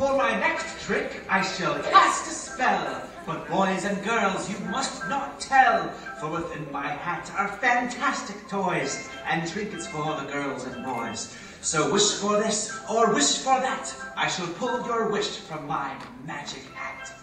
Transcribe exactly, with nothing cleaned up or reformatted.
For my next trick, I shall cast a spell. But boys and girls, you must not tell, for within my hat are fantastic toys and trinkets for the girls and boys. So wish for this or wish for that, I shall pull your wish from my magic hat.